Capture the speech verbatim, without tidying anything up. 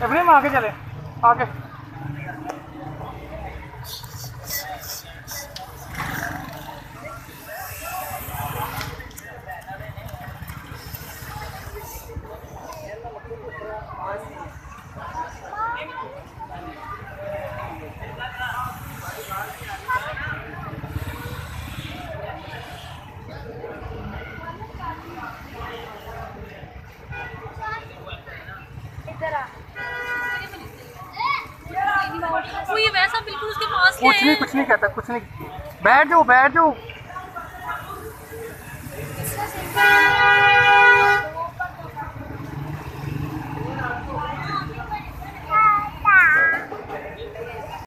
इब्राहिम आगे चले आगे। वो ये वैसा बिल्कुल उसके पास कुछ नहीं कुछ नहीं कहता, कुछ नहीं। बैठ जाओ बैठ जाओ।